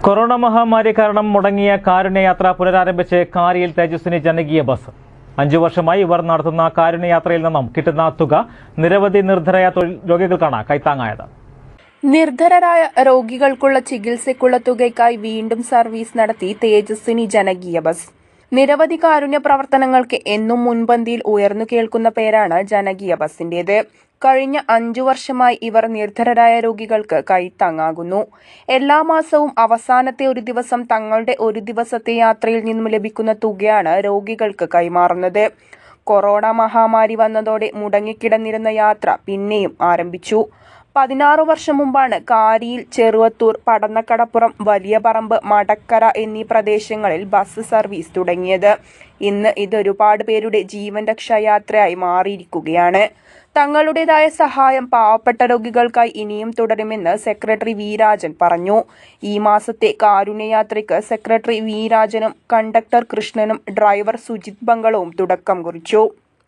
Corona മഹാമാരി കാരണം മുടങ്ങിയ കാരുണ്യയാത്ര പുനരാരംഭിച്ച് കാരിയിൽ തേജസ്വിനി ജനകീയ ബസ്. 5 വർഷമായി ഇവർ നടത്തുന്ന കാരുണ്യയാത്രയിൽ നിന്നും കിട്ടുന്ന തുക നിരവധി നിർധരായ രോഗികൾക്കാണ് കൈത്താങ്ങായത്. നിർധരരായ രോഗികൾക്കുള്ള ചികിത്സയ്ക്കുള്ള തുകയ്ക്കായി വീണ്ടും സർവീസ് നടത്തി തേജസ്വിനി ജനകീയ ബസ്. നിരവധി കാരുണ്യ പ്രവർത്തനങ്ങൾക്ക് എന്നും മുൻപന്തിയിൽ ഉയർന്നു കേൾക്കുന്ന പേരാണ് ജനകീയ ബസിന്റേത്. കഴിഞ്ഞ 5 വർഷമായി ഇവർ നിർധരരായ രോഗികൾക്ക് കൈത്താങ്ങാകുന്നു. എല്ലാ മാസവും അവസാനത്തെ ഒരു ദിവസം തങ്ങളുടെ ഒരു ദിവസത്തെ യാത്രയിൽ നിന്നും ലഭിക്കുന്ന തുകയാണ് രോഗികൾക്ക് കൈമാറുന്നത്. കൊറോണ മഹാമാരി വന്നതോടെ മുടങ്ങിക്കിടന്നിരുന്ന യാത്ര പിന്നെയും ആരംഭിച്ചു. 16 വർഷം മുമ്പാണ് കാരിയിൽ, ചെറുവത്തൂർ, പടന്നക്കടപ്പുറം, വലിയ പറമ്പ്, മടക്കര എന്നീ പ്രദേശങ്ങളിൽ ബസ് സർവീസ് തുടങ്ങിയത്. ഇന്ന് ഇതൊരുപാട് പേരുടെ ജീവൻ രക്ഷായാത്രയായി മാറിയിരിക്കുകയാണ്. തങ്ങളുടേതായ സഹായം പാവപ്പെട്ട രോഗികൾക്കായി ഇനിയും തുടരുമെന്ന് സെക്രട്ടറി വി രാജൻ പറഞ്ഞു. ഈ മാസത്തെ കാരുണ്യയാത്രയ്ക്ക് സെക്രട്ടറി വി രാജനും കണ്ടക്ടർ കൃഷ്ണനും ഡ്രൈവർ സുജിത് ബംഗളവും തുടക്കം കുറിച്ചു.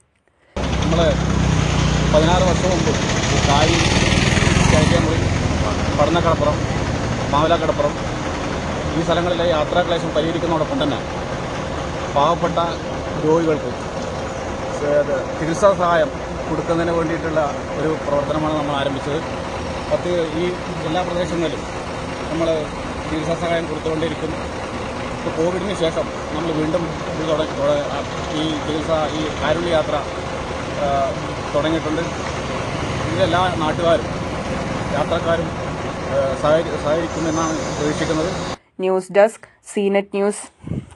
16 വർഷം മുമ്പ് പടന്നക്കടപ്പുറം, മാവലാക്കടപ്പുറം ഈ സ്ഥലങ്ങളിലെ യാത്രാക്ലേശം പരിഹരിക്കുന്നതോടൊപ്പം തന്നെ പാവപ്പെട്ട രോഗികൾക്ക് ചികിത്സാ സഹായം കൊടുക്കുന്നതിന് വേണ്ടിയിട്ടുള്ള ഒരു പ്രവർത്തനമാണ് നമ്മൾ ആരംഭിച്ചത്. ഈ എല്ലാ പ്രദേശങ്ങളിലും നമ്മൾ ചികിത്സാ സഹായം കൊടുത്തുകൊണ്ടിരിക്കുന്നു. ഇപ്പോൾ കോവിഡിന് ശേഷം നമ്മൾ വീണ്ടും ഈ കാരുണ്യയാത്ര തുടങ്ങിയിട്ടുണ്ട്. ഇതെല്ലാ നാട്ടുകാരും യാത്രക്കാരും സഹകരിക്കുമെന്നാണ് പ്രതീക്ഷിക്കുന്നത്. ന്യൂസ് ഡെസ്ക്, സീനെറ്റ് ന്യൂസ്.